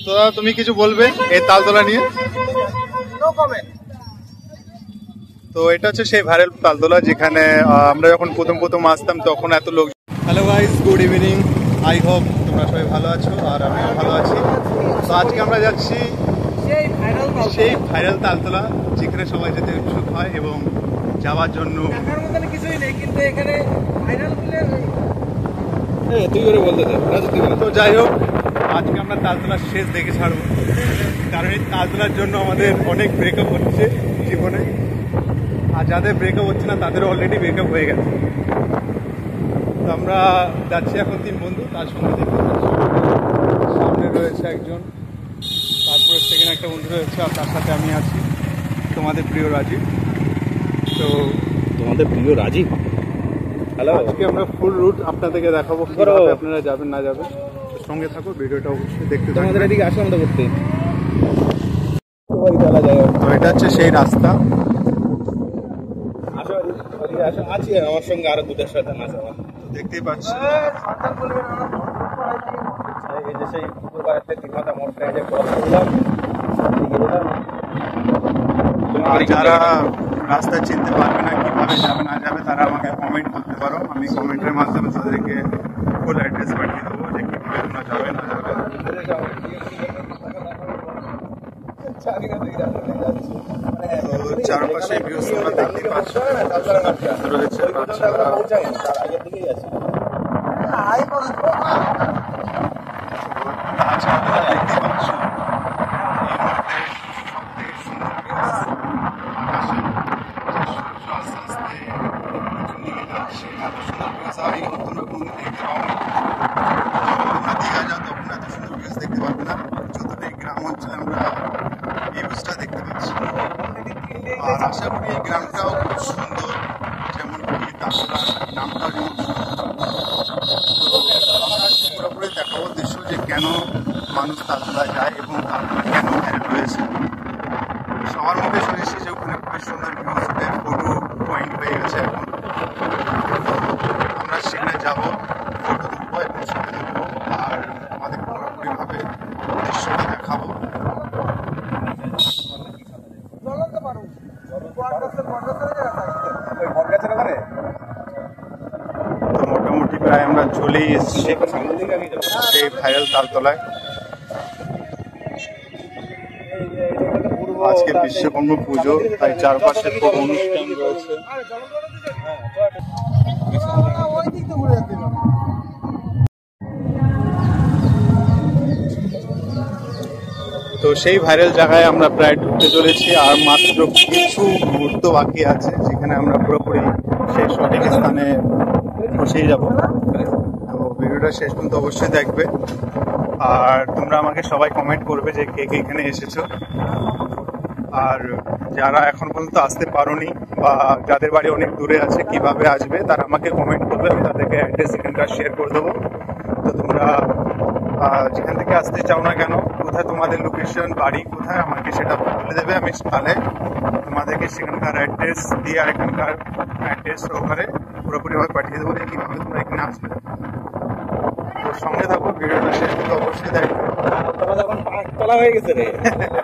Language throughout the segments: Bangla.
তো তুমি কিছু বলবে এই তালতলা নিয়ে? তো এটা হচ্ছে সেই ভাইরাল তালতলা যেখানে আমরা যখন প্রথম আসতাম তখন এত লোক। Hello guys, good evening. I hope তোমরা সবাই ভালো আছো আর আমিও ভালো আছি। তো আজকে আমরা যাচ্ছি সেই ভাইরাল তালতলা যেখানে সবাই যেতে উৎসুক হয় এবং যাওয়ার জন্য কিছুই নেই, কিন্তু এখানে ভাইরাল তুই করে বলতে চাই। তো যাই হোক, আজকে আমরা তালতলার শেষ দেখে ছাড়বো, কারণ এই তালতলার জন্য আমাদের অনেক ব্রেকআপ হচ্ছে জীবনে, আর যাদের ব্রেকআপ হচ্ছে না তাদের অলরেডি ব্রেকআপ হয়ে গেছে। তো আমরা যাচ্ছি এখন 3 বন্ধু, তার সঙ্গে দেখতে সামনে রয়েছে একজন, তারপরে সেকেন্ড একটা বন্ধু রয়েছে, আর তার সাথে আমি আছি, তোমাদের প্রিয় রাজীব। তো তোমাদের প্রিয় রাজীব, হ্যালো। আজকে আমরা ফুল রুট আপনাদেরকে দেখাবো, কিভাবে আপনারা যাবেন না যাবেন। সঙ্গে থাকো, ভিডিওটা অবশ্যই দেখতে থাকবেন। তোমাদের এদিকে আসো আমাদের করতে। তো এটা হচ্ছে সেই রাস্তা। আছে আমার সঙ্গে আরো দুটো শয়তান আছে। দেখতেই পাচ্ছি এই যে সেই পুকুরপাড়ের 3 মাথা মোড়টা যে ক্রস করলাম। যারা রাস্তা চিনতে পারবে না, কিভাবে যাবে না যাবে, তারা আমাকে কমেন্ট করতে পারো। আমি কমেন্টের মাধ্যমে তাদেরকে ফুল অ্যাড্রেস পাঠিয়ে দেবো যে কিভাবে তোমরা যাবে না যাবে। চারপাশে ভিউজ তোমরা দেখতেই পাচ্ছ, রয়েছে বাচ্চারা। দেখতে পারবে না, যতটাই গ্রাম অঞ্চলে আমরা এই ভিউজটা দেখতে পাচ্ছি। আর আশা করি এই গ্রামটাও খুব সুন্দর, যেমন তালতলার নামটাও যেমন পুরোপুরি দেখাবো উদ্দেশ্য যে কেন মানুষ তালতলা যায় এবং তালতলা কেন ভাইরাল রয়েছে। সবার মুখে শুনেছি যে ওখানে খুবই সুন্দর ভিউজ ওঠে, ফটো পয়েন্ট হয়ে গেছে এখন। আমরা সেখানে যাবো, ফটো তুলবো এবং ছবি তুলবো, আর আমাদের পুরোপুরিভাবে দৃশ্যটা দেখাবো। তো মোটামুটি প্রায় আমরা চলেই এসেছি সেই ভাইরাল তালতলায়। আজকে বিশ্বকর্মা পুজো, তাই চারপাশে খুব অনুষ্ঠান রয়েছে। তো সেই ভাইরাল জায়গায় আমরা প্রায় ঢুকতে চলেছি, আর মাত্র কিছু মুহূর্ত বাকি আছে যেখানে আমরা পুরোপুরি সেই সঠিক স্থানে পৌঁছেই যাব। তো ভিডিওটা শেষ পর্যন্ত অবশ্যই দেখবে, আর তোমরা আমাকে সবাই কমেন্ট করবে যে কে কে এখানে এসেছো, আর যারা এখন পর্যন্ত আসতে পারোনি বা যাদের বাড়ি অনেক দূরে আছে কিভাবে আসবে তারা আমাকে কমেন্ট করবে, আমি তাদেরকে অ্যাড্রেস এখানকার শেয়ার করে দেবো। তো তোমরা যেখান থেকে আসতে চাও না কেন, কোথায় তোমাদের লোকেশন, বাড়ি কোথায়, আমাকে সেটা বলে দেবে। আমি তাহলে তোমাদেরকে সেখানকার অ্যাড্রেস দিয়ে আর এখানকার অ্যাড্রেস সহকারে পুরোপুরিভাবে পাঠিয়ে দেবো যে কীভাবে তোমরা এখানে আসবে। তো সঙ্গে থাকো, ভিডিওটা শেষ করতে অবশ্যই দেখো। তোমরা যখন পাঁচতলা হয়ে গেছে রে,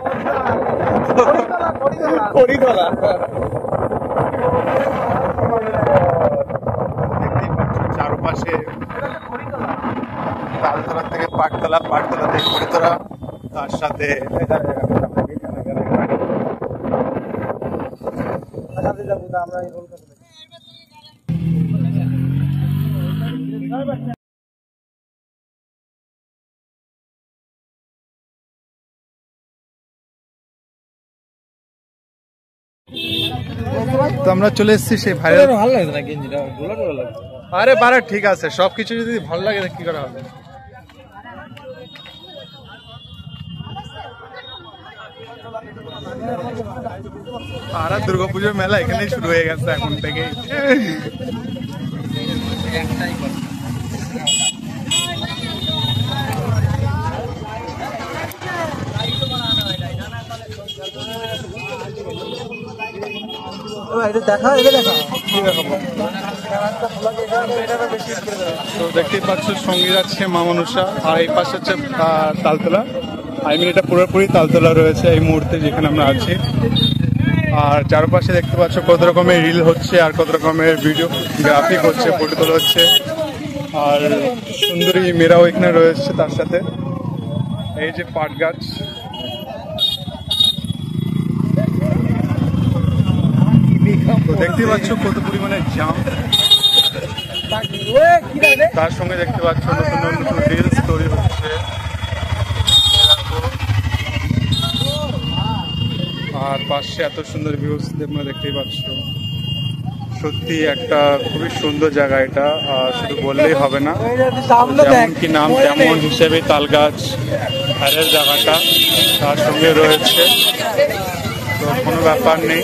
দেখতেই পাচ্ছ চারপাশে তালতলা থেকে পাটতলা, পাটতলা থেকে খড়িতলা, তার সাথে তো আমরা চলে এসেছি সেই ভাইরাল। ভালো লাগে না গেঞ্জিটা, ভালো লাগে। আরে বারে ঠিক আছে, সবকিছু যদি ভালো লাগে কি করা হবে। আর দুর্গাপুজোর মেলা এখানেই শুরু হয়ে গেছে এখন থেকেই। তো দেখতেই পাচ্ছ সঙ্গী যাচ্ছে মা মনসা, আর এই পাশে হচ্ছে তালতলা। এটা পুরোপুরি তালতলা রয়েছে এই মুহূর্তে যেখানে আমরা আছি। আর চারপাশে দেখতে পাচ্ছ কত রকমের রিল হচ্ছে আর কত রকমের ভিডিও গ্রাফিক হচ্ছে, ফটো তোলা হচ্ছে। আর সুন্দরী মেয়েরাও এখানে রয়েছে তার সাথে। এই যে পাট গাছ, তো দেখতে পাচ্ছ কত পরিমাণে জাম। তার সঙ্গে দেখতে পাচ্ছ নতুন নতুন রিলস তৈরি হচ্ছে। আর পাশে এত সুন্দর ভিউজ তোমরা দেখতেই পাচ্ছ। সত্যি একটা খুবই সুন্দর জায়গা এটা, শুধু বললেই হবে না, যেমন কি নাম তেমন হিসেবে তাল গাছ ভাইরাল জায়গাটা তার সঙ্গে রয়েছে, তো কোনো ব্যাপার নেই।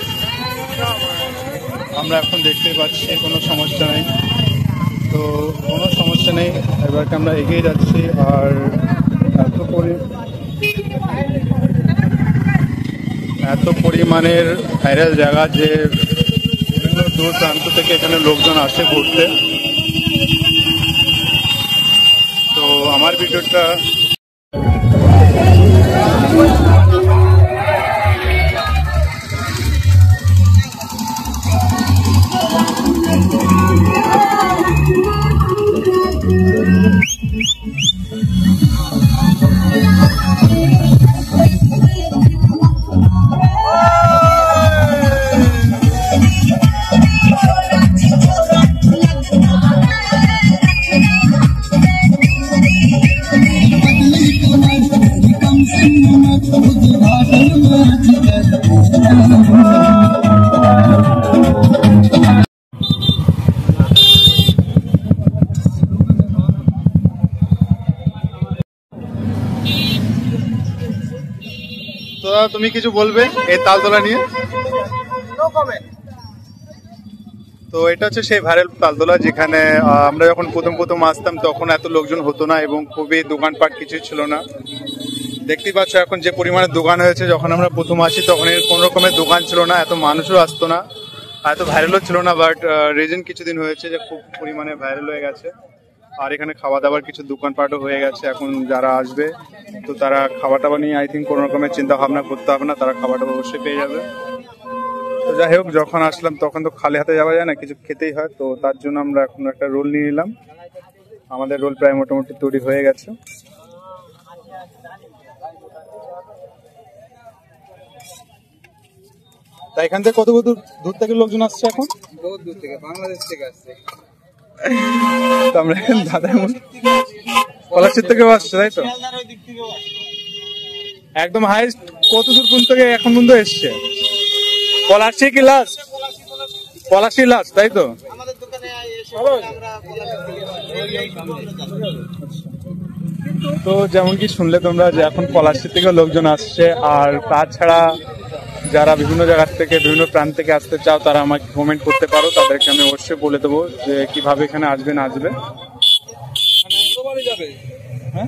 আমরা এখন দেখতেই পাচ্ছি কোনো সমস্যা নেই, তো কোনো সমস্যা নেই। এবারকে আমরা এগিয়ে যাচ্ছি। আর এত পরিমাণের ভাইরাল জায়গা যে বিভিন্ন দূর প্রান্ত থেকে এখানে লোকজন আসে ঘুরতে। তো আমার ভিডিওটা তুমি কিছু বলবে এই তালতলা নিয়ে? তো এটা হচ্ছে সেই ভাইরাল তালতলা যেখানে আমরা যখন প্রথম আসতাম তখন এত লোকজন হতো না এবং খুবই দোকানপাট কিছু ছিল না। দেখতেই পাচ্ছ এখন যে পরিমাণে দোকান হয়েছে। যখন আমরা প্রথম আসি তখন এর কোন রকমের দোকান ছিল না, এত মানুষও আসতো না, এত ভাইরালও ছিল না। বাট রিজন কিছুদিন হয়েছে যে খুব পরিমাণে ভাইরাল হয়ে গেছে। আর এখানে খাওয়া দাওয়ার কিছু দোকানপাটও হয়ে গেছে। এখন যারা আসবে তো তারা খাওয়া টাওয়া নিয়ে আই থিঙ্ক কোনো রকমের চিন্তা ভাবনা করতে হবে না, তারা খাওয়া টাওয়া অবশ্যই পেয়ে যাবে। তো যাই হোক, যখন আসলাম তখন তো খালি হাতে যাওয়া যায় না, কিছু খেতেই হয়। তো তার জন্য আমরা এখন একটা রোল নিয়ে নিলাম। আমাদের রোল প্রায় মোটামুটি তৈরি হয়ে গেছে। তা এখান থেকে কত দূর থেকে লোকজন আসছে? এখন বহুত দূর থেকে, বাংলাদেশ থেকে আসছে। তো আমরা এখন দাদা পলাশির থেকেও আসছে, তাই তো? একদম হাইস্ট কত দূর পর্যন্ত থেকে এখন পর্যন্ত এসছে? পলাশি কি লাস্ট? পলাশি লাস্ট, তাই তো? তো যেমন কি শুনলে তোমরা যে এখন পলাশি থেকে লোকজন আসছে। আর তাছাড়া যারা বিভিন্ন জায়গা থেকে বিভিন্ন প্রান্ত থেকে আসতে চাও তারা আমাকে কমেন্ট করতে পারো, তাদেরকে আমি অবশ্যই বলে দেবো যে কিভাবে এখানে আসবে না আসবে। হ্যাঁ,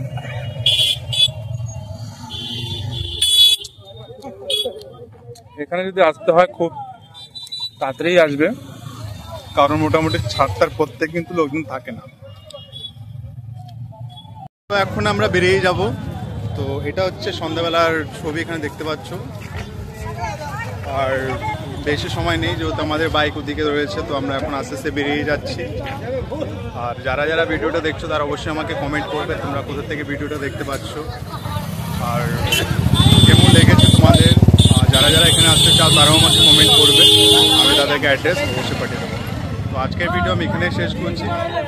এখানে যদি আসতে হয় খুব তাড়াতাড়ি আসবে, কারণ মোটামুটি 7টার পর থেকে কিন্তু লোকজন থাকে না। তো এখন আমরা বেরিয়ে যাব। তো এটা হচ্ছে সন্ধ্যাবেলার ছবি, এখানে দেখতে পাচ্ছ। আর বেশি সময় নেই যেহেতু আমাদের বাইক ওদিকে রয়েছে, তো আমরা এখন আস্তে আস্তে বেরিয়ে যাচ্ছি। আর যারা যারা ভিডিওটা দেখছো তারা অবশ্যই আমাকে কমেন্ট করবে তোমরা কোথা থেকে ভিডিওটা দেখতে পাচ্ছ আর কেমন লেগেছে তোমাদের। যারা যারা এখানে আসতে চাও তারাও আমাকে কমেন্ট করবে, আমি তাদেরকে অ্যাড্রেস অবশ্যই পাঠিয়ে দেবো। তো আজকের ভিডিও আমি এখানেই শেষ করছি।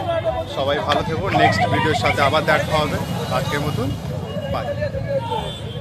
সবাই ভালো থেকো, নেক্সট ভিডিওর সাথে আবার দেখা হবে। আজকের মতন বাই।